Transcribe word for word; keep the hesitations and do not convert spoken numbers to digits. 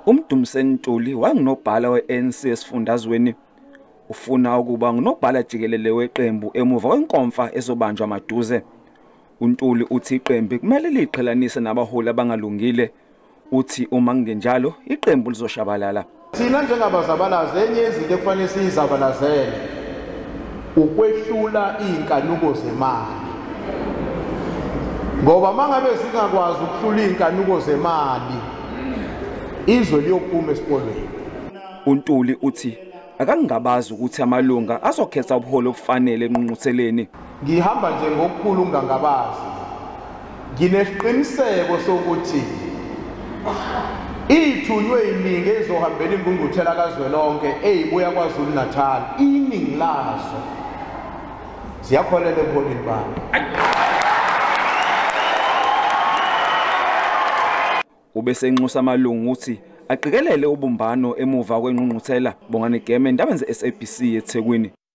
Untuli wangunobhala we-A N C esifundazweni ufuna ukuba ngunobhala jikelele weqembu emuva kwenkomfa ezobanjwa maduze. Untuli uthi iqembu kumele liqhelanise nabaholi abangalungile. Uthi uma kungenjalo iqembu lizoshabalala. Thina njengabazabalazi enye izinto ekufanele siyizabalazele ukwehlula inkanuko zemali. Ngoba mangabe singakwazi ukuhlula inkanuko zemali izwe liyophuma esikolweni. Untuli uthi akangabazi ukuthi amalunga azokhetha ubuholi obufanele engqungqutheleni. Ngihamba nje ngokukhulu ungangabazi. Nginesiqiniseko sokuthi ithunywe iningi ezohambela ingqungquthela kaZwelonke eyibuya kwaZulu Natal iningi lazo ziyakholela ebuholini babo. Ubese enxusa amalungu uthi aqikelele ubumbano emuva kwengqungquthela bongane game endabeni ze S A B C yeThekwini.